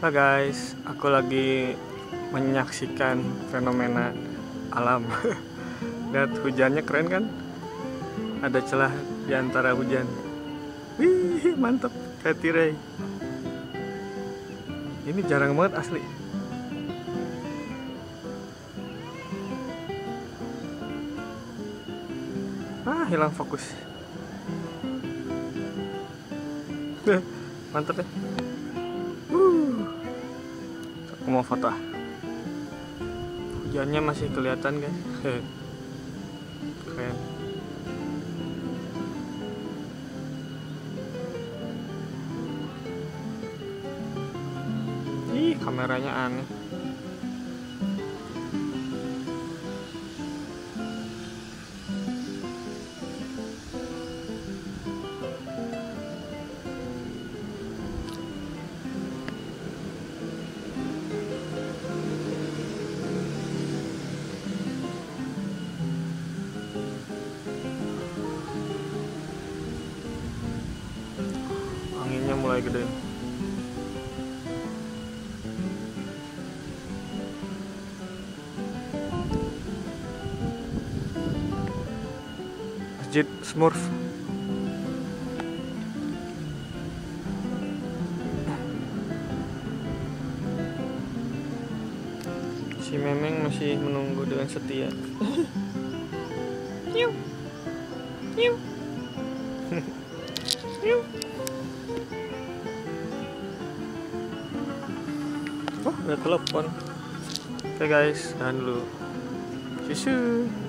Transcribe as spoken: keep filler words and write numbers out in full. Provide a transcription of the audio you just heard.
Halo guys, aku lagi menyaksikan fenomena alam. Lihat hujannya keren kan? Ada celah di antara hujan. Wih, mantap kayak tirai. Ini jarang banget asli. Ah, hilang fokus. Mantap ya. Uh. Aku mau foto. Hujannya masih kelihatan guys. Keren. Ih, kameranya aneh. Anginnya mulai gede. Masjid Smurf. Si Memeng masih menunggu dengan setia. Nyum. Nyum. Nyum. Oh, ada telepon. Oke guys, tahan dulu. Susu.